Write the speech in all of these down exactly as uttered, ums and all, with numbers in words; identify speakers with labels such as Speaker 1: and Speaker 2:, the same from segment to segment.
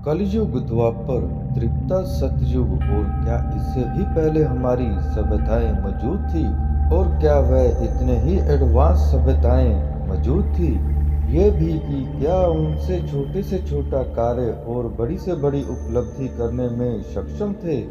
Speaker 1: कलयुग, द्वापर, त्रेता, सतयुग और क्या इससे भी पहले हमारी सभ्यताएं मौजूद थी? और क्या वह इतने ही एडवांस सभ्यताएं मौजूद थी? ये भी कि क्या उनसे छोटे से छोटा कार्य और बड़ी से बड़ी उपलब्धि करने में सक्षम थे?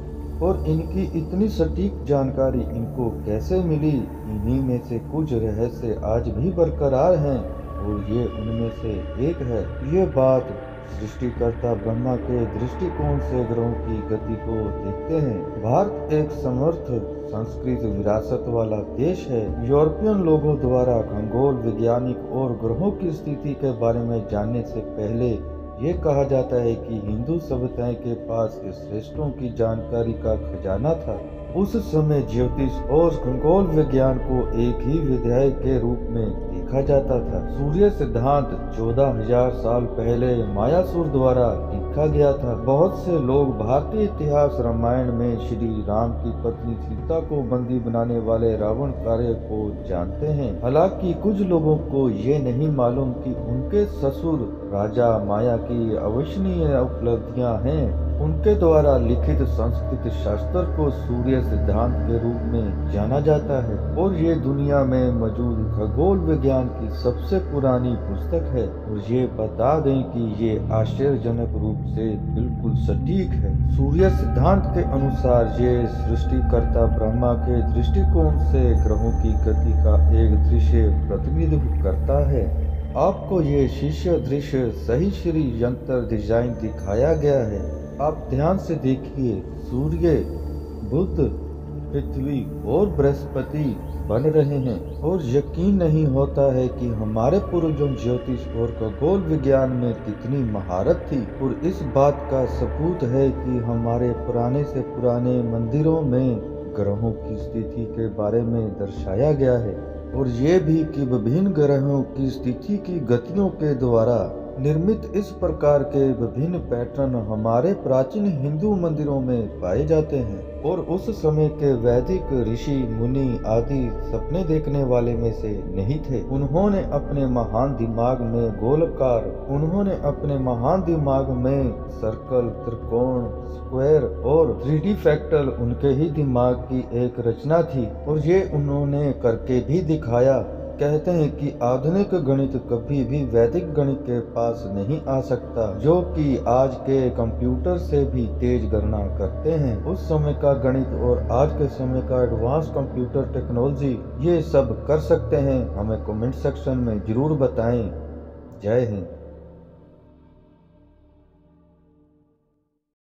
Speaker 1: और इनकी इतनी सटीक जानकारी इनको कैसे मिली? इन्हीं में से कुछ रहस्य आज भी बरकरार हैं और ये उनमें से एक है। ये बात सृष्टिकर्ता ब्रह्मा के दृष्टिकोण से ग्रहों की गति को देखते हैं। भारत एक समृद्ध संस्कृत विरासत वाला देश है। यूरोपियन लोगों द्वारा खगोल वैज्ञानिक और ग्रहों की स्थिति के बारे में जानने से पहले ये कहा जाता है कि हिंदू सभ्यताएं के पास श्रेष्ठों की जानकारी का खजाना था। उस समय ज्योतिष और खगोल विज्ञान को एक ही विद्या के रूप में देखा जाता था। सूर्य सिद्धांत चौदह हजार साल पहले मायासुर द्वारा लिखा गया था। बहुत से लोग भारतीय इतिहास रामायण में श्री राम की पत्नी सीता को बंदी बनाने वाले रावण कार्य को जानते हैं। हालांकि कुछ लोगों को ये नहीं मालूम कि उनके ससुर राजा माया की अविश्वसनीय उपलब्धियां हैं। उनके द्वारा लिखित संस्कृत शास्त्र को सूर्य सिद्धांत के रूप में जाना जाता है और ये दुनिया में मौजूद खगोल विज्ञान की सबसे पुरानी पुस्तक है। और ये बता दें कि ये आश्चर्यजनक रूप से बिल्कुल सटीक है। सूर्य सिद्धांत के अनुसार ये सृष्टिकर्ता ब्रह्मा के दृष्टिकोण से ग्रहों की गति का एक दृश्य प्रतिनिधित्व करता है। आपको ये शीर्ष दृश्य सही श्री यंत्र डिजाइन दिखाया गया है। आप ध्यान से देखिए, सूर्य, बुध, पृथ्वी और बृहस्पति बन रहे हैं और यकीन नहीं होता है कि हमारे पूर्वजों ज्योतिष और खगोल विज्ञान में कितनी महारत थी। और इस बात का सबूत है कि हमारे पुराने से पुराने मंदिरों में ग्रहों की स्थिति के बारे में दर्शाया गया है और ये भी कि विभिन्न ग्रहों की स्थिति की गतियों के द्वारा निर्मित इस प्रकार के विभिन्न पैटर्न हमारे प्राचीन हिंदू मंदिरों में पाए जाते हैं। और उस समय के वैदिक ऋषि मुनि आदि सपने देखने वाले में से नहीं थे। उन्होंने अपने महान दिमाग में गोलाकार उन्होंने अपने महान दिमाग में सर्कल, त्रिकोण, स्क्वायर और थ्री डी फ्रैक्टल उनके ही दिमाग की एक रचना थी और ये उन्होंने करके भी दिखाया। कहते हैं कि आधुनिक गणित कभी भी वैदिक गणित के पास नहीं आ सकता, जो कि आज के कंप्यूटर से भी तेज गणना करते हैं। उस समय का गणित और आज के समय का एडवांस कंप्यूटर टेक्नोलॉजी ये सब कर सकते हैं। हमें कमेंट सेक्शन में जरूर बताएं। जय हिंद।